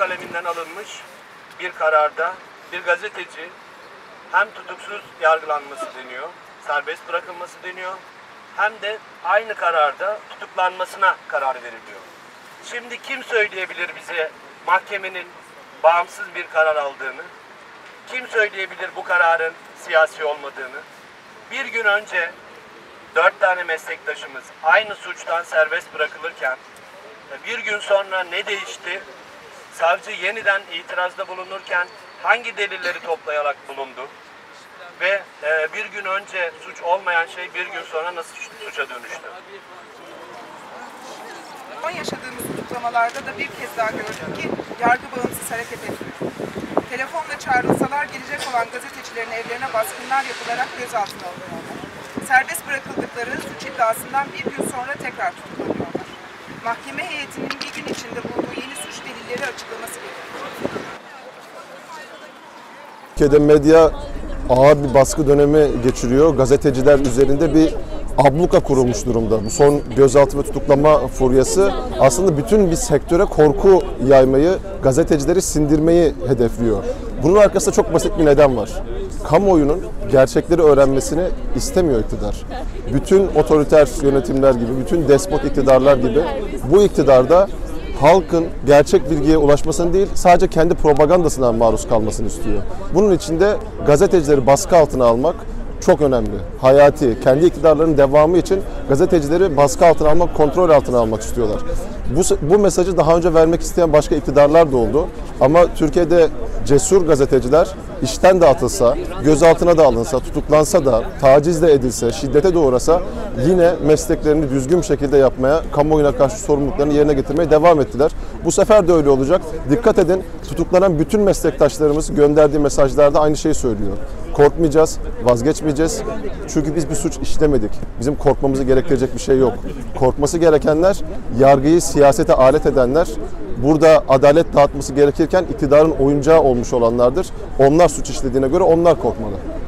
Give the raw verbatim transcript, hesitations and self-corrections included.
kaleminden alınmış bir kararda bir gazeteci hem tutuksuz yargılanması deniyor, serbest bırakılması deniyor, hem de aynı kararda tutuklanmasına karar veriliyor. Şimdi kim söyleyebilir bize mahkemenin bağımsız bir karar aldığını? Kim söyleyebilir bu kararın siyasi olmadığını? Bir gün önce dört tane meslektaşımız aynı suçtan serbest bırakılırken bir gün sonra ne değişti? Savcı yeniden itirazda bulunurken hangi delilleri toplayarak bulundu? Ve e, bir gün önce suç olmayan şey bir gün sonra nasıl suça dönüştü? Son yaşadığımız tutuklamalarda da bir kez daha gördük ki yargı bağımsız hareket etmiyor. Telefonla çağrılsalar gelecek olan gazetecilerin evlerine baskınlar yapılarak gözaltına alınıyorlar. Serbest bırakıldıkları suç iddiasından bir gün sonra tekrar tutuklanıyorlar. Mahkeme heyetinin bir gün içinde bulduğu yeni suç delilleri açıklaması gerekiyor. Türkiye'de medya ağır bir baskı dönemi geçiriyor. Gazeteciler üzerinde bir abluka kurulmuş durumda. Bu son gözaltı ve tutuklama furyası aslında bütün bir sektöre korku yaymayı, gazetecileri sindirmeyi hedefliyor. Bunun arkasında çok basit bir neden var. Kamuoyunun gerçekleri öğrenmesini istemiyor iktidar. Bütün otoriter yönetimler gibi, bütün despot iktidarlar gibi bu iktidarda halkın gerçek bilgiye ulaşmasını değil, sadece kendi propagandasına maruz kalmasını istiyor. Bunun için de gazetecileri baskı altına almak çok önemli, hayati. Kendi iktidarlarının devamı için gazetecileri baskı altına almak, kontrol altına almak istiyorlar. Bu, bu mesajı daha önce vermek isteyen başka iktidarlar da oldu. Ama Türkiye'de cesur gazeteciler işten de atılsa, gözaltına da alınsa, tutuklansa da, taciz de edilse, şiddete de uğrasa yine mesleklerini düzgün bir şekilde yapmaya, kamuoyuna karşı sorumluluklarını yerine getirmeye devam ettiler. Bu sefer de öyle olacak. Dikkat edin, tutuklanan bütün meslektaşlarımız gönderdiği mesajlarda aynı şeyi söylüyor. Korkmayacağız, vazgeçmeyeceğiz. Çünkü biz bir suç işlemedik. Bizim korkmamızı gerektirecek bir şey yok. Korkması gerekenler, yargıyı siyasete alet edenler, burada adalet dağıtması gerekirken iktidarın oyuncağı olmuş olanlardır. Onlar suç işlediğine göre onlar korkmalı.